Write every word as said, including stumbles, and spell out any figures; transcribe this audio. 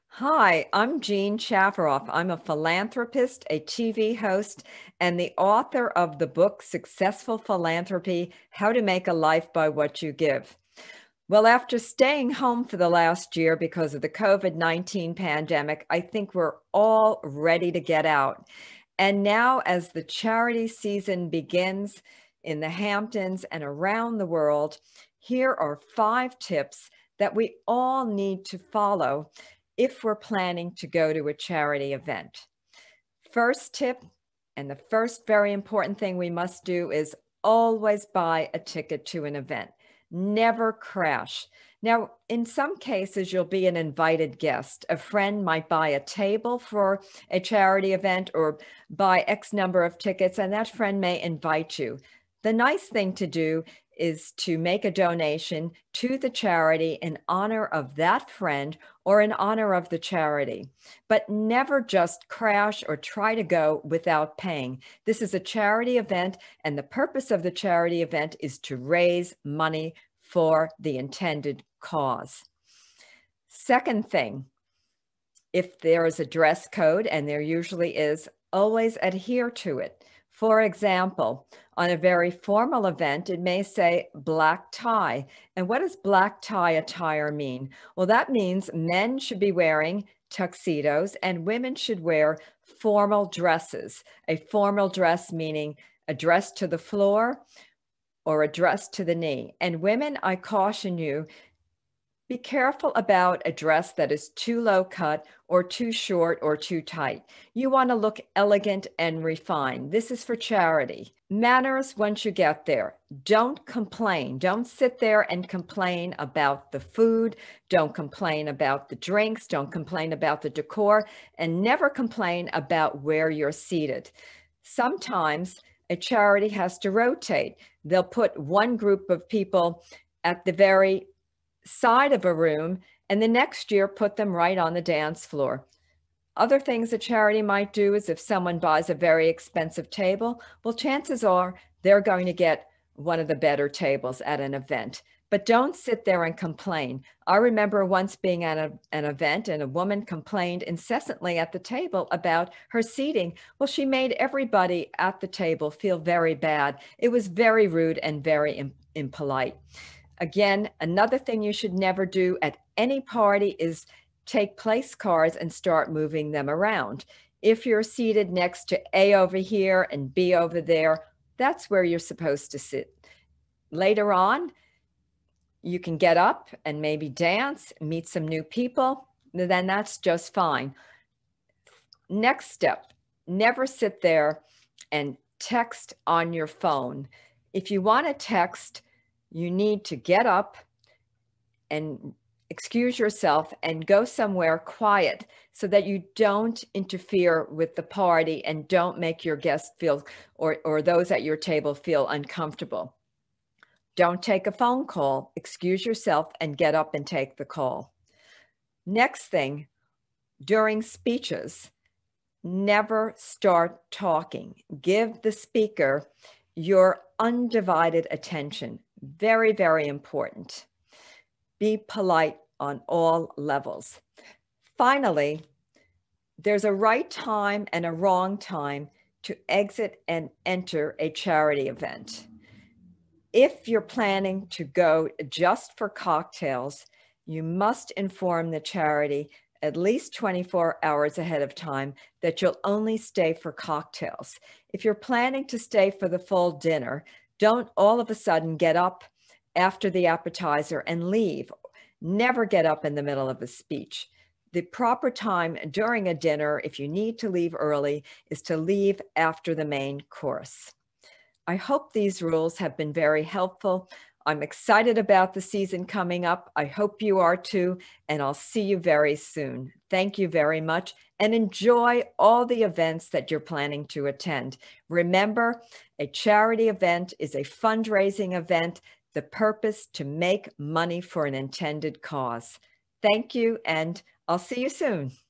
Hi, I'm Jean Shafiroff. I'm a philanthropist, a T V host, and the author of the book Successful Philanthropy: How to Make a Life by What You Give. Well, after staying home for the last year because of the COVID nineteen pandemic, I think we're all ready to get out. And now, as the charity season begins in the Hamptons and around the world, here are five tips that we all need to follow if we're planning to go to a charity event. First tip, and the first very important thing we must do, is always buy a ticket to an event. Never crash. Now, in some cases, you'll be an invited guest. A friend might buy a table for a charity event or buy X number of tickets, and that friend may invite you. The nice thing to do is to make a donation to the charity in honor of that friend or in honor of the charity, but never just crash or try to go without paying. This is a charity event, and the purpose of the charity event is to raise money for the intended cause. Second thing, if there is a dress code, and there usually is, always adhere to it. For example, on a very formal event, it may say black tie. And what does black tie attire mean? Well, that means men should be wearing tuxedos and women should wear formal dresses. A formal dress meaning a dress to the floor or a dress to the knee. And women, I caution you, be careful about a dress that is too low cut or too short or too tight. You want to look elegant and refined. This is for charity. Manners once you get there. Don't complain. Don't sit there and complain about the food. Don't complain about the drinks. Don't complain about the decor. And never complain about where you're seated. Sometimes a charity has to rotate. They'll put one group of people at the very side of a room, and the next year put them right on the dance floor. Other things a charity might do is if someone buys a very expensive table, well, chances are they're going to get one of the better tables at an event. But don't sit there and complain. I remember once being at a, an event and a woman complained incessantly at the table about her seating. Well, she made everybody at the table feel very bad. It was very rude and very im- impolite. Again, another thing you should never do at any party is take place cards and start moving them around. If you're seated next to A over here and B over there, that's where you're supposed to sit. Later on, you can get up and maybe dance, meet some new people, then that's just fine. Next step, never sit there and text on your phone. If you want to text, you need to get up and excuse yourself and go somewhere quiet so that you don't interfere with the party and don't make your guests feel or, or those at your table feel uncomfortable. Don't take a phone call. Excuse yourself and get up and take the call. Next thing, during speeches, never start talking. Give the speaker your undivided attention. Very, very important. Be polite on all levels. Finally, there's a right time and a wrong time to exit and enter a charity event. If you're planning to go just for cocktails, you must inform the charity at least twenty-four hours ahead of time that you'll only stay for cocktails. If you're planning to stay for the full dinner, don't all of a sudden get up after the appetizer and leave. Never get up in the middle of a speech. The proper time during a dinner, if you need to leave early, is to leave after the main course. I hope these rules have been very helpful. I'm excited about the season coming up. I hope you are too, and I'll see you very soon. Thank you very much, and enjoy all the events that you're planning to attend. Remember, a charity event is a fundraising event, the purpose to make money for an intended cause. Thank you, and I'll see you soon.